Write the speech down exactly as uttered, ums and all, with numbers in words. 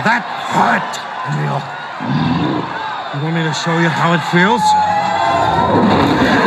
That hurt, Emil. You want me to show you how it feels?